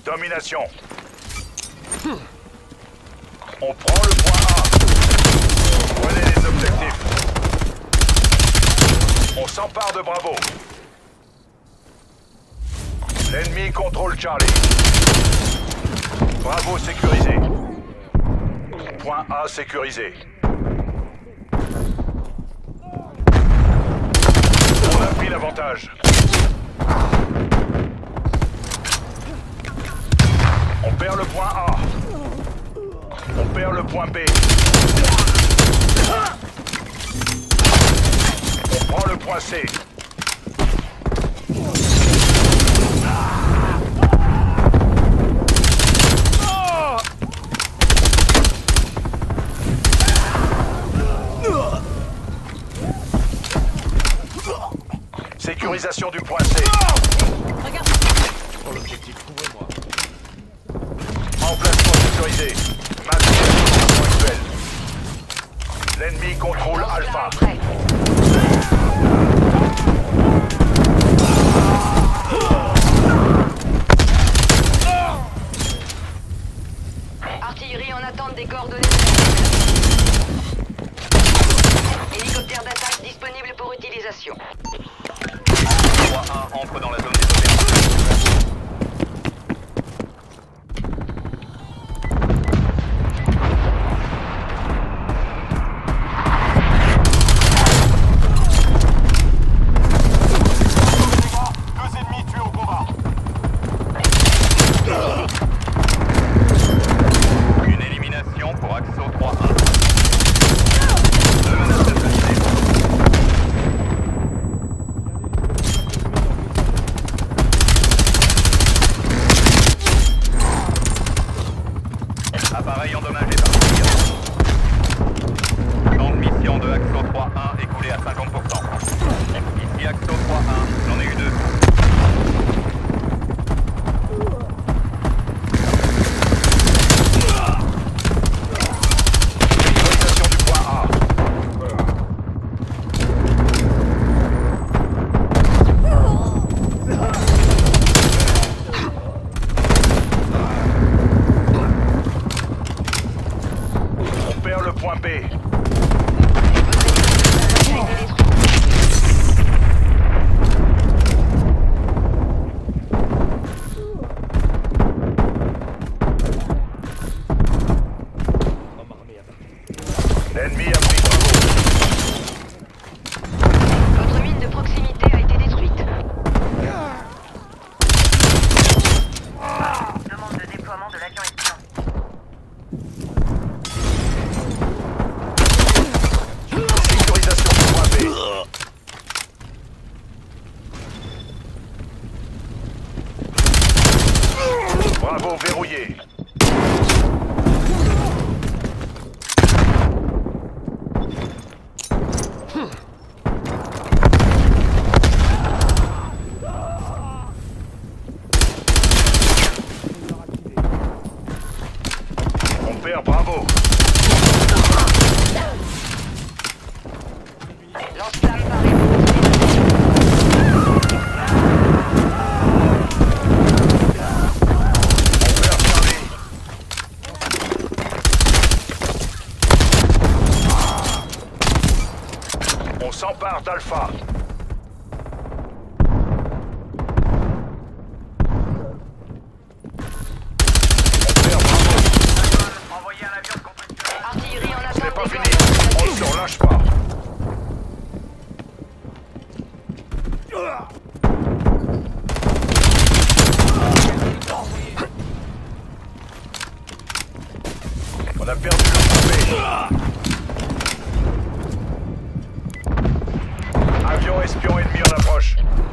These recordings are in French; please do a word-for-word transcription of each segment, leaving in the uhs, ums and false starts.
Domination. On prend le point A. Prenez les objectifs. On s'empare de Bravo. L'ennemi contrôle Charlie. Bravo sécurisé. Point A sécurisé. On a pris l'avantage. On perd le point A. On perd le point B. On prend le point C. Sécurisation du point C. Regarde. Oh, l'objectif, couvrez-moi. Emplacement sécurisé. Maintenez la position actuelle. L'ennemi contrôle Alpha. Artillerie en attente des coordonnées. Hélicoptère d'attaque disponible pour utilisation. trois un entre dans la zone des opérations. Deux ennemis tués au combat. Une élimination pour Axo trois un. Deux menaces associées. Appareil endommagé par tir. Temps de mission de Axo trois un écoulé à cinquante pour cent. Ici Axo trois un, j'en ai eu deux. Sécurisation du point A. On perd le point B. L'ennemi a pris Bravo. Votre mine de proximité a été détruite. Demande de déploiement de l'avion espion. Sécurisation du point B. Bravo verrouillé. On perd Bravo. Lance-flamme paraît. On perd Charlie. On s'empare d'Alpha. On perd Bravo. Envoyez un avion de construction. Artillerie en Ce n'est attente pas des fini. coordonnées. On ne se relâche pas. On a perdu le point B. Avion espion ennemi en approche.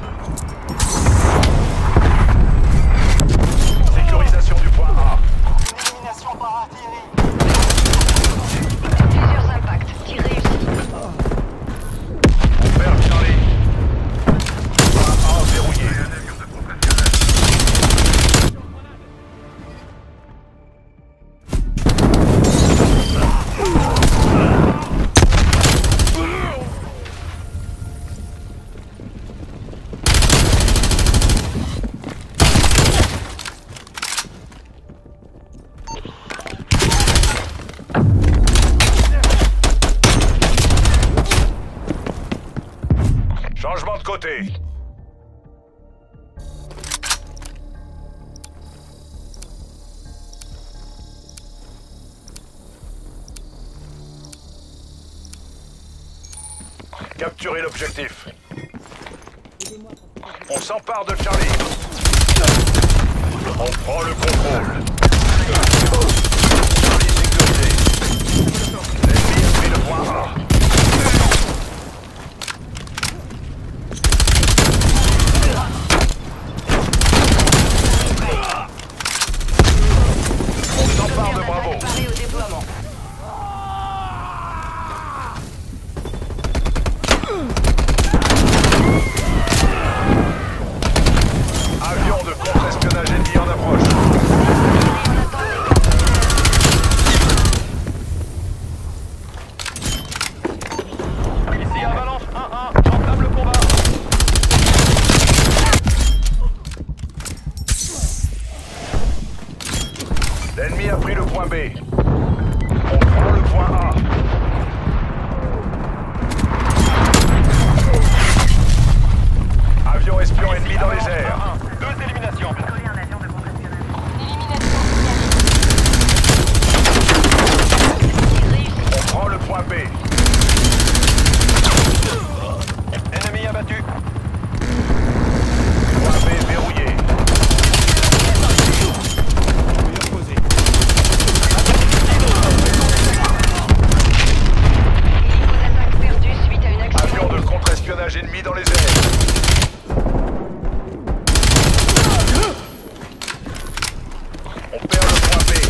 Sécurisation du point A. Élimination par artillerie. Plusieurs impacts. Tir réussi. On perd Charlie. Point A verrouillé. Changement de côté. Capturez l'objectif. On s'empare de Charlie. On prend le contrôle. Charlie sécurisé. L'ennemi a pris le point A. On s'empare de Bravo. Préparé au déploiement. Avion de contre-espionnage ennemi en approche. Ici Avalanche un un, j'entame le combat. L'ennemi a pris le point B. On prend le point A. Avion espion ennemi dans les airs. un un, deux éliminations. Décoller un avion de contre-espionnage. On prend le point B. Ennemi abattu. Point B verrouillé. Hélico d'attaque perdu suite à une action. Avion de contre-espionnage ennemi dans les airs. On perd le point B.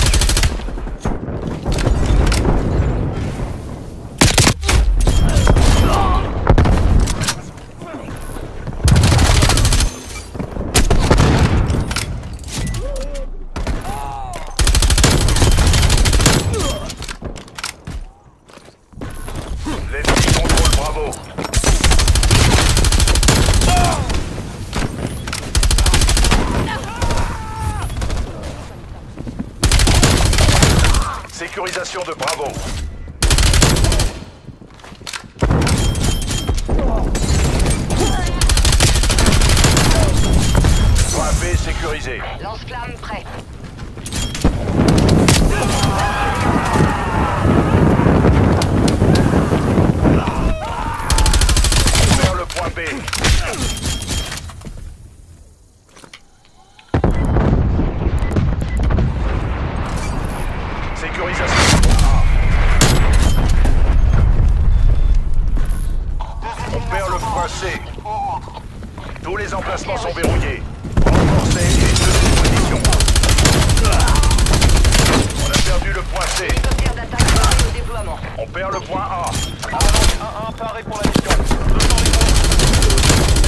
L'ennemi contrôle Bravo. Sécurisation de Bravo. Point B sécurisé. Lance-flamme prêt. On perd le point B. Sécurisation du point A. On perd le point C. Tous les emplacements sont verrouillés. Renforcez et tenez position. On a perdu le point C. Hélicoptère d'attaque préparé au déploiement. On perd le point A. Avalanche un un, paré pour la mission. deux cents riposte.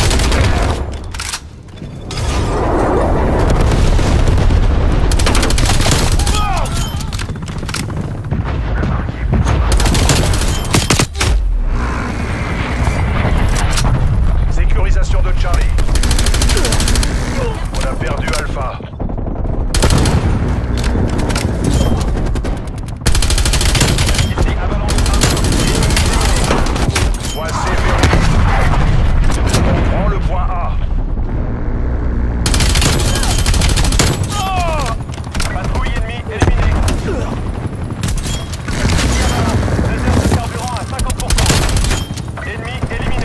Sécurisation de Charlie. On a perdu Alpha. Ici Avalanche un un. Point C verrouillé. On prend le point A. Patrouille ennemie éliminée. Réserve de carburant à cinquante pour cent. Ennemi éliminé.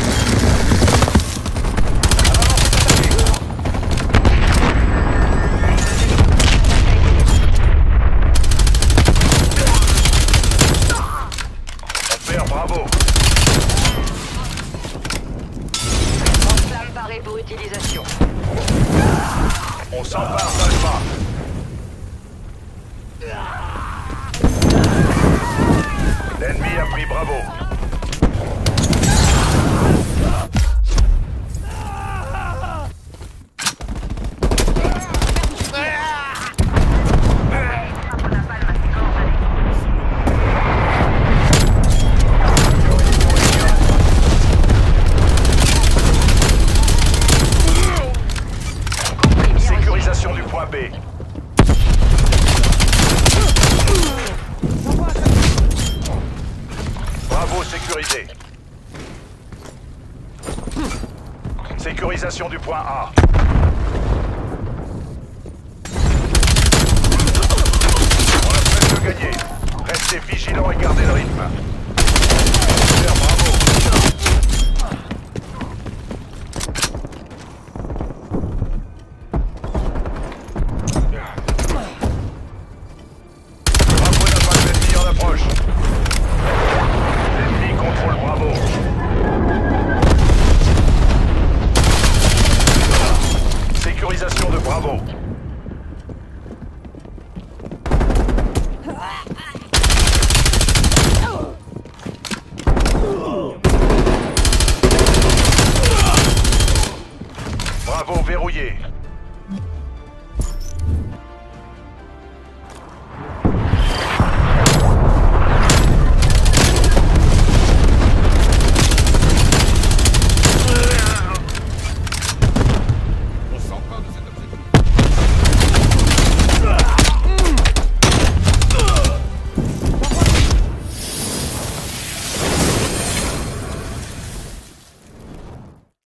Avalanche est attaqué. On perd Bravo. Lance-flamme paré pour utilisation. On s'empare d'Alpha. L'ennemi a pris Bravo. Sécurisation du point B. Bravo sécurisé. Sécurisation du point A. On a presque gagné. Restez vigilants et gardez le rythme. Super, bravo. Bravo d'attaque l'ennemi en approche. L'ennemi contrôle Bravo. Sécurisation de Bravo. Bravo verrouillé.